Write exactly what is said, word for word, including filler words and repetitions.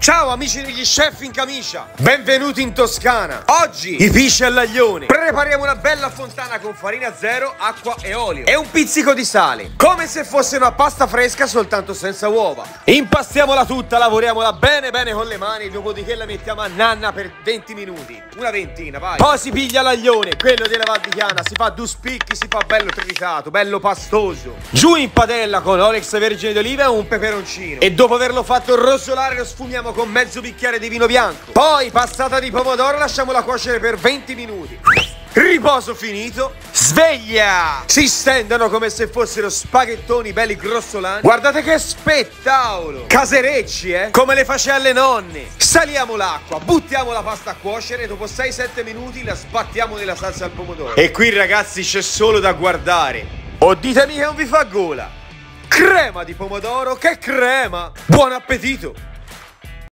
Ciao amici degli chef in camicia, benvenuti in Toscana. Oggi i pisci all'aglione. Prepariamo una bella fontana con farina zero, acqua e olio e un pizzico di sale, come se fosse una pasta fresca soltanto senza uova. Impastiamola tutta, lavoriamola bene bene con le mani, dopodiché la mettiamo a nanna per venti minuti, una ventina, vai. Poi si piglia l'aglione, quello della Val di Chiana, si fa due spicchi, si fa bello tritato, bello pastoso. Giù in padella con olio extravergine d'oliva e un peperoncino. E dopo averlo fatto rosolare lo sfumiamo con mezzo bicchiere di vino bianco. Poi passata di pomodoro lasciamola cuocere per venti minuti. Riposo finito, sveglia! Si stendono come se fossero spaghettoni belli grossolani. Guardate che spettacolo! Caserecci, eh? Come le faceva alle nonne. Saliamo l'acqua, buttiamo la pasta a cuocere e dopo sei sette minuti la sbattiamo nella salsa al pomodoro. E qui ragazzi c'è solo da guardare. O ditemi che non vi fa gola. Crema di pomodoro, che crema! Buon appetito!